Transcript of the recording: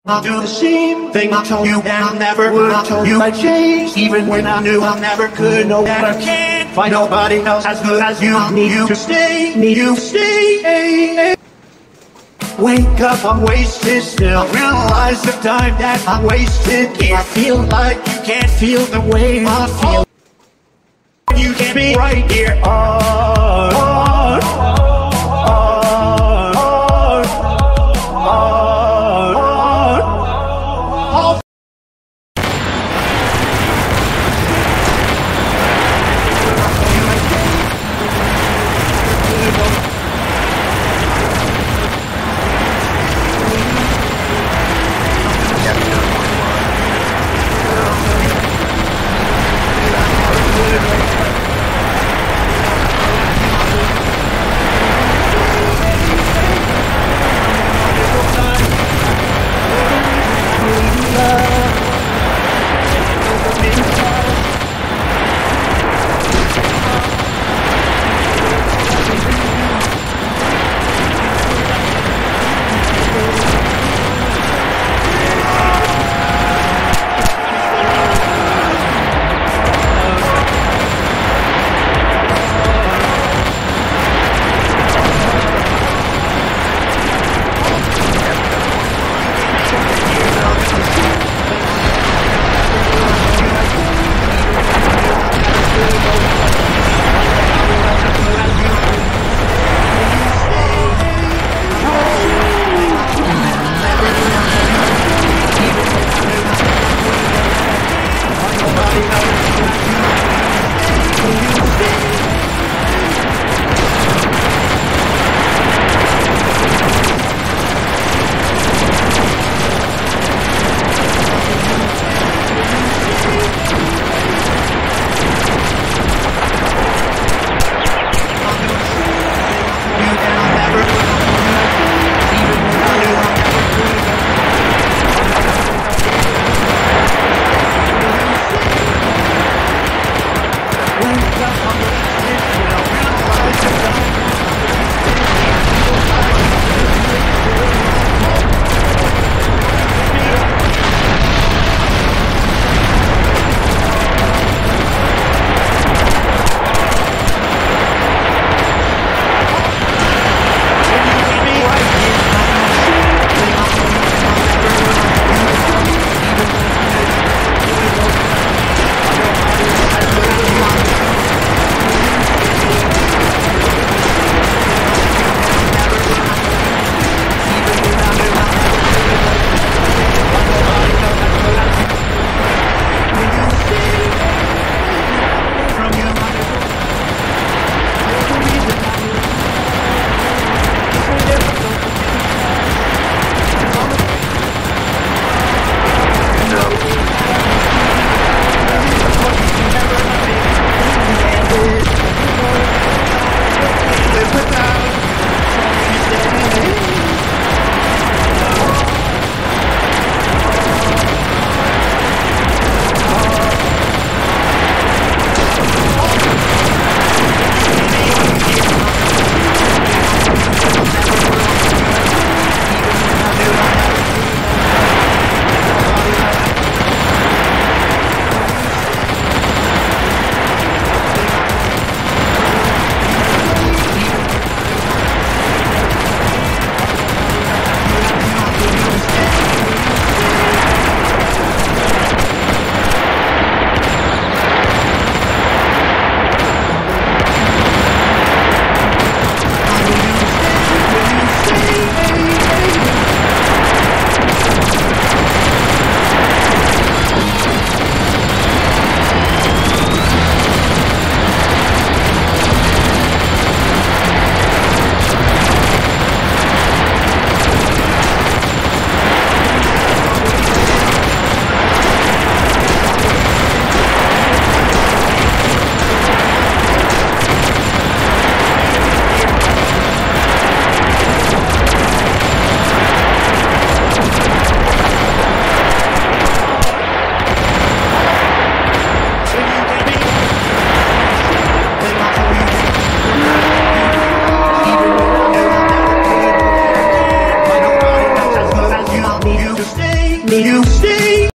I'll do the same thing I told you that I never would. I told you I'd change, even when I knew I never could. Know that I can't find nobody else as good as you. Need you to stay, need you to stay. Wake up, I'm wasted still. Realize the time that I wasted here. I feel like you can't feel the way I feel. You can't be right here. stay, need you to stay.